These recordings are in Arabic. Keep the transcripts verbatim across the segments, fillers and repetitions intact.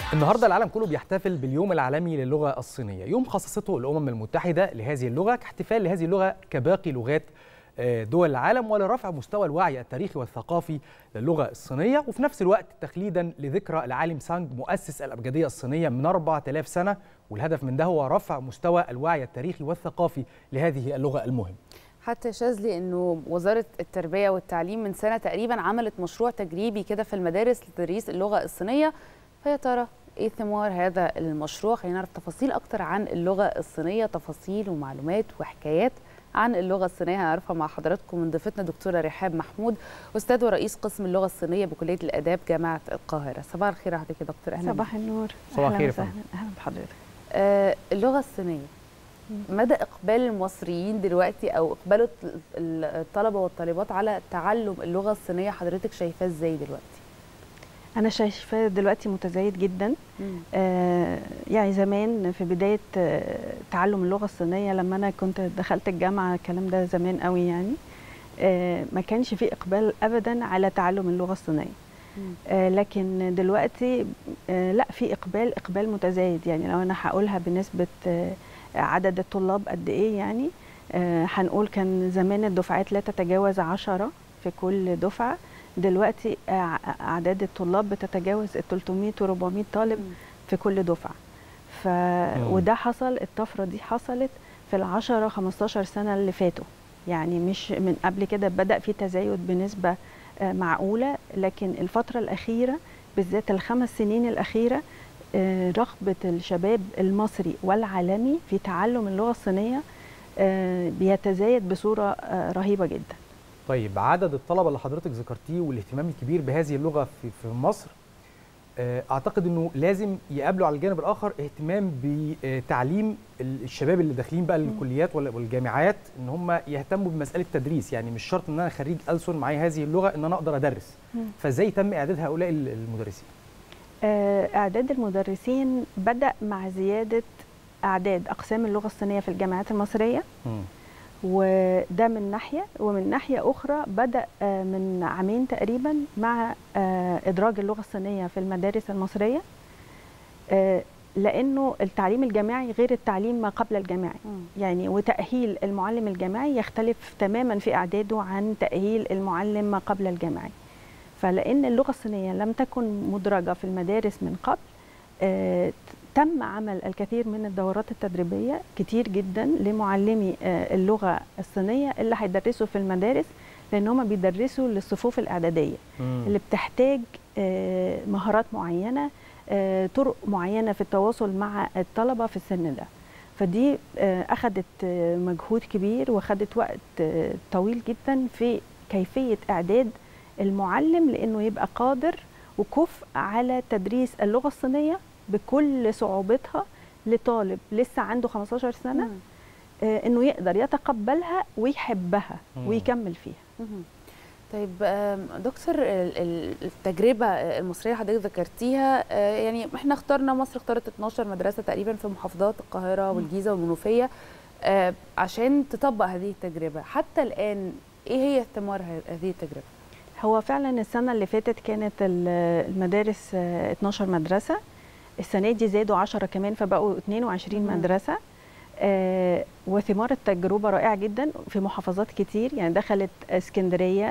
النهارده العالم كله بيحتفل باليوم العالمي للغة الصينية، يوم خصصته الأمم المتحدة لهذه اللغة كاحتفال لهذه اللغة كباقي لغات دول العالم، ولرفع مستوى الوعي التاريخي والثقافي للغة الصينية، وفي نفس الوقت تخليدا لذكرى العالم سانج مؤسس الأبجدية الصينية من أربعة آلاف سنة، والهدف من ده هو رفع مستوى الوعي التاريخي والثقافي لهذه اللغة المهمة. حتى شاذلي انه وزاره التربيه والتعليم من سنه تقريبا عملت مشروع تجريبي كده في المدارس لتدريس اللغه الصينيه، فيا ترى ايه ثمار هذا المشروع؟ خلينا نعرف تفاصيل اكتر عن اللغه الصينيه، تفاصيل ومعلومات وحكايات عن اللغه الصينيه هنعرفها مع حضراتكم من ضيفتنا دكتوره رحاب محمود، استاذ ورئيس قسم اللغه الصينيه بكليه الاداب جامعه القاهره. صباح الخير على حضرتك يا دكتور. اهلا صباح النور. صباح الخير. اهلا بحضرتك. آه اللغه الصينيه، مدى إقبال المصريين دلوقتي أو إقبال الطلبة والطالبات على تعلم اللغة الصينية حضرتك شايفاه إزاي دلوقتي؟ أنا شايفاه دلوقتي متزايد جدا. آه يعني زمان في بداية آه تعلم اللغة الصينية لما أنا كنت دخلت الجامعة، الكلام ده زمان قوي يعني، آه ما كانش فيه إقبال أبدا على تعلم اللغة الصينية. آه لكن دلوقتي آه لا، في إقبال إقبال متزايد. يعني لو أنا هقولها بنسبة آه عدد الطلاب قد ايه، يعني آه هنقول كان زمان الدفعات لا تتجاوز عشرة في كل دفعه، دلوقتي آه اعداد الطلاب بتتجاوز ال ثلاثمائة وأربعمائة طالب في كل دفعه. ف وده حصل، الطفره دي حصلت في العشرة خمستاشر سنه اللي فاتوا، يعني مش من قبل كده. بدا في تزايد بنسبه آه معقوله، لكن الفتره الاخيره بالذات الخمس سنين الاخيره رغبة الشباب المصري والعالمي في تعلم اللغة الصينية بيتزايد بصورة رهيبة جدا. طيب، عدد الطلبة اللي حضرتك ذكرتيه والاهتمام الكبير بهذه اللغة في في مصر، أعتقد أنه لازم يقابلوا على الجانب الآخر اهتمام بتعليم الشباب اللي داخلين بقى الكليات والجامعات، أن هم يهتموا بمسألة التدريس. يعني مش شرط أن أنا خريج ألسن معايا هذه اللغة أن أنا أقدر أدرس، فإزاي تم إعداد هؤلاء المدرسين؟ إعداد المدرسين بدأ مع زيادة أعداد أقسام اللغة الصينية في الجامعات المصرية، م. وده من ناحية، ومن ناحية أخرى بدأ من عامين تقريبا مع إدراج اللغة الصينية في المدارس المصرية، لأنه التعليم الجامعي غير التعليم ما قبل الجامعي. م. يعني وتأهيل المعلم الجامعي يختلف تماما في إعداده عن تأهيل المعلم ما قبل الجامعي. فلأن اللغة الصينية لم تكن مدرجة في المدارس من قبل، آه تم عمل الكثير من الدورات التدريبية كتير جدا لمعلمي آه اللغة الصينية اللي هيدرسوا في المدارس، لأن هم بيدرسوا للصفوف الإعدادية مم. اللي بتحتاج آه مهارات معينة، آه طرق معينة في التواصل مع الطلبة في السن ده. فدي آه أخذت آه مجهود كبير وأخذت وقت آه طويل جدا في كيفية إعداد المعلم لأنه يبقى قادر وكفء على تدريس اللغة الصينية بكل صعوبتها لطالب لسه عنده خمستاشر سنة، آه إنه يقدر يتقبلها ويحبها مم. ويكمل فيها. مم. طيب دكتور، التجربة المصرية حضرتك ذكرتيها، يعني احنا اخترنا، مصر اختارت اتناشر مدرسة تقريبا في محافظات القاهرة والجيزة والمنوفية عشان تطبق هذه التجربة. حتى الآن ايه هي ثمار هذه التجربة؟ هو فعلا السنة اللي فاتت كانت المدارس اتناشر مدرسة، السنة دي زادوا عشرة كمان فبقوا اتنين وعشرين مم. مدرسة. آه وثمار التجربة رائعة جدا في محافظات كتير، يعني دخلت اسكندرية،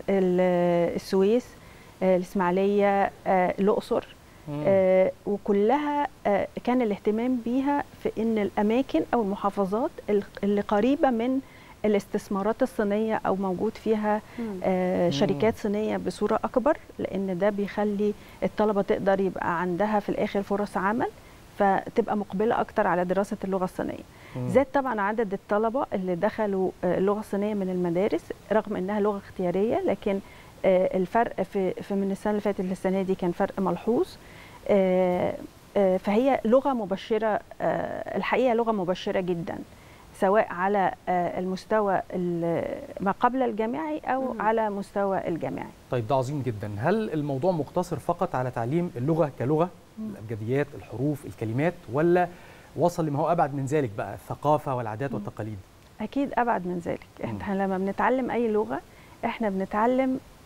السويس، آه الإسماعيلية، آه الأقصر، آه وكلها آه كان الاهتمام بيها في إن الأماكن أو المحافظات اللي قريبة من الاستثمارات الصينية أو موجود فيها آه شركات صينية بصورة أكبر، لأن ده بيخلي الطلبة تقدر يبقى عندها في الآخر فرص عمل، فتبقى مقبلة أكتر على دراسة اللغة الصينية. زاد طبعا عدد الطلبة اللي دخلوا اللغة الصينية من المدارس، رغم أنها لغة اختيارية، لكن آه الفرق في, في من السنة اللي فاتت للسنة دي كان فرق ملحوظ. آه آه فهي لغة مبشرة، آه الحقيقة لغة مبشرة جدا، سواء على المستوى ما قبل الجامعي أو مم. على مستوى الجامعي. طيب، ده عظيم جدا. هل الموضوع مقتصر فقط على تعليم اللغة كلغة، مم. الأبجديات، الحروف، الكلمات، ولا وصل لما هو أبعد من ذلك بقى، الثقافة والعادات مم. والتقاليد؟ أكيد أبعد من ذلك. احنا لما بنتعلم أي لغة احنا بنتعلم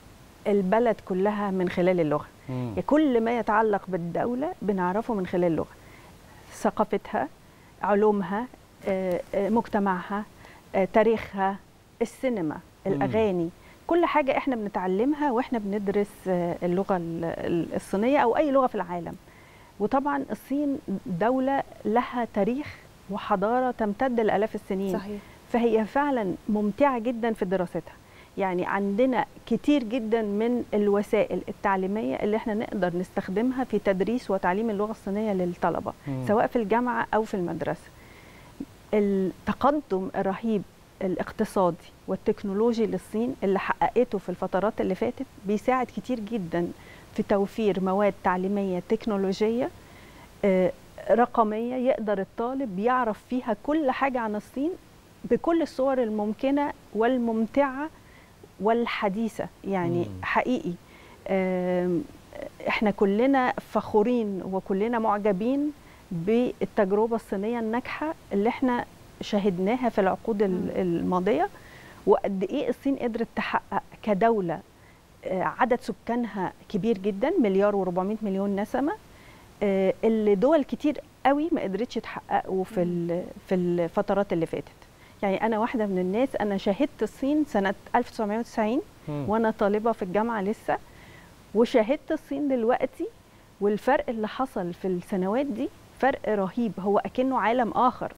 البلد كلها من خلال اللغة. يعني كل ما يتعلق بالدولة بنعرفه من خلال اللغة، ثقافتها، علومها، مجتمعها، تاريخها، السينما، الأغاني، كل حاجة احنا بنتعلمها واحنا بندرس اللغة الصينية أو أي لغة في العالم. وطبعا الصين دولة لها تاريخ وحضارة تمتد لآلاف السنين. صحيح. فهي فعلا ممتعة جدا في دراستها. يعني عندنا كتير جدا من الوسائل التعليمية اللي احنا نقدر نستخدمها في تدريس وتعليم اللغة الصينية للطلبة، مم. سواء في الجامعة أو في المدرسة. التقدم الرهيب الاقتصادي والتكنولوجي للصين اللي حققته في الفترات اللي فاتت بيساعد كتير جدا في توفير مواد تعليمية تكنولوجية رقمية يقدر الطالب يعرف فيها كل حاجة عن الصين بكل الصور الممكنة والممتعة والحديثة. يعني مم. حقيقي احنا كلنا فخورين وكلنا معجبين بالتجربة الصينية الناجحة اللي احنا شاهدناها في العقود الماضية، وقد ايه الصين قدرت تحقق كدولة عدد سكانها كبير جدا، مليار وربعمائة مليون نسمة، اللي دول كتير قوي ما قدرتش تحققه في في الفترات اللي فاتت. يعني انا واحده من الناس، انا شاهدت الصين سنه ألف وتسعمائة وتسعين وانا طالبه في الجامعه لسه، وشاهدت الصين دلوقتي، والفرق اللي حصل في السنوات دي فرق رهيب. هو اكنه عالم اخر،